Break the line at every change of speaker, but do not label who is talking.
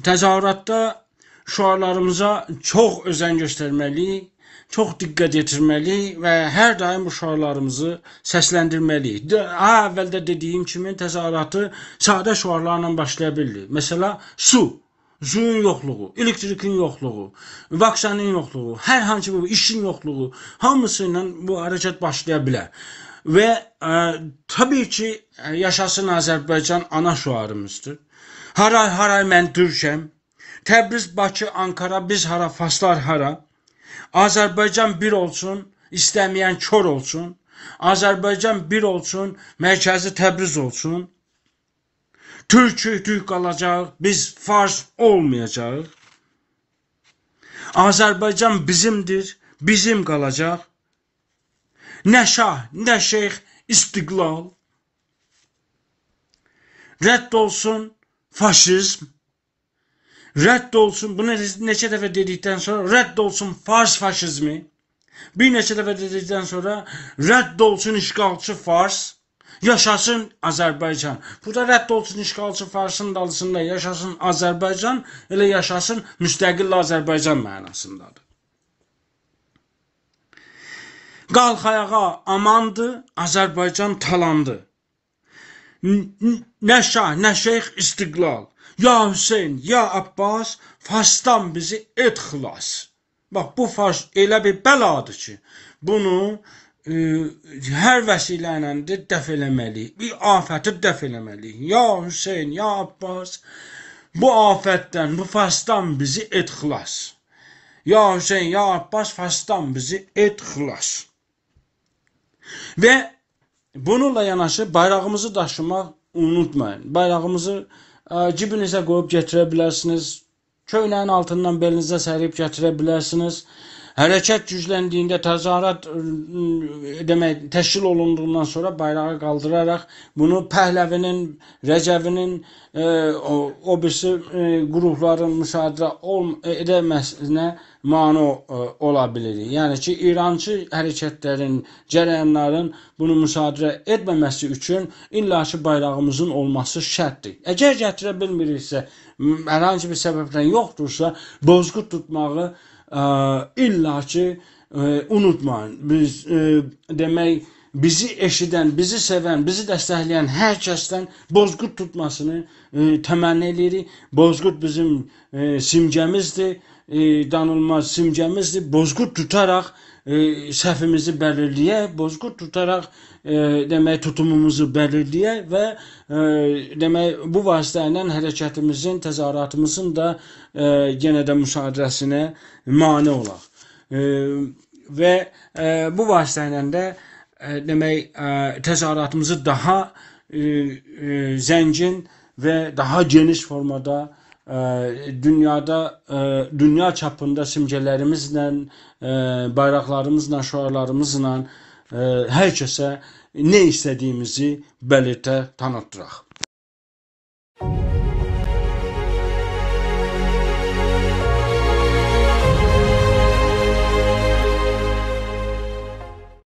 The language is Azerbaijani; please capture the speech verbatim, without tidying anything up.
təzahüratda şüarlarımıza çox özen göstərməliyik, çox diqqət yetirməliyik və hər daim bu şüarlarımızı səsləndirməliyik. Ha, əvvəldə dediyim kimi təzahüratı sadə şüarlarla başlaya bilirik. Mesela su. Suyun yoxluğu, elektrikin yoxluğu, vaksanın yoxluğu, hər hansı bir işin yoxluğu, hamısıyla bu hərəkət başlaya bilər. Və e, tabii ki yaşasın Azərbaycan ana şüarımızdır. Haray haray mən Türkəm. Təbriz, Bakı, Ankara, biz hara, Faslar hara. Azərbaycan bir olsun, istəməyən kör olsun. Azərbaycan bir olsun, mərkəzi Təbriz olsun. Türk'ü Türk kalacaq, biz Fars olmayacaq. Azərbaycan bizimdir, bizim kalacaq. Nə şah, nə şeyx, istiqlal. Rədd olsun faşizm. Rədd olsun, bunu neçə dəfə dedikdən sonra rədd olsun Fars faşizmi. Bir neçə dəfə dedikdən sonra rədd olsun işgalçı Fars. Yaşasın Azərbaycan. Burada rədd olsun işgalçı Farsın dalısında yaşasın Azərbaycan, elə yaşasın müstəqil Azərbaycan mənasındadır. Qalx ayağa amandı, Azərbaycan talandı. Nə şah, nə şeyx istiqlal. Ya Hüseyin, ya Abbas, Farsdan bizi et xilas. Bax, bu Fars elə bir bəladır ki, bunu e, hər vəsilə ilə də dəf eləməliyik. Bir afəti dəf eləməliyik. Ya Hüseyin, ya Abbas, bu afətdən, bu Farsdan bizi et xilas. Ya Hüseyin, ya Abbas, Farsdan bizi et xilas. Və bununla yanaşı bayrağımızı daşımaq unutmayın. Bayrağımızı e, cibinizə qoyub gətirə bilərsiniz. Köynəyin altından belinizə sərib gətirə bilərsiniz. Hərəkət gücləndiyində təzahürat demək təşkil olunduğundan sonra bayrağı qaldıraraq bunu Pəhləvinin, Rəcəvinin, e, o, o birisi e, qrupların müşahidə edilməsinə mane e, ola bilirik. Yəni ki, İrançı hərəkətlərin, cərəyanların bunu müşahidə etməməsi üçün illaki bayrağımızın olması şərtdir. Əgər gətirə bilmiriksə, hər hansı bir səbəbdən yoxdursa, bozqurt tutmağı İlla ki e, unutmayın. Biz e, demək bizi eşidən, bizi sevən, bizi dəstəkləyən hər kəsdən bozqurt tutmasını e, təmənni edirik. Bozqurt bizim e, simgəmizdir, e, danılmaz simgəmizdir. Bozqurt tutaraq e, səhvimizi bəlirləyək, bozqurt tutaraq e, demək tutumumuzu bəlirləyək və e, demək bu vasitə ilə hərəkətimizin, təzahüratımızın da e, yenə də müşahidəsinə mane olaq. E, və e, bu vasitə ilə də e, demək e, təzahüratımızı daha e, e, zəngin və daha geniş formada e, dünyada e, dünya çapında simgələrimizlə, e, bayraqlarımızla, şüarlarımızla e, hər kəsə nə istədiyimizi belirtə tanıtdıraq.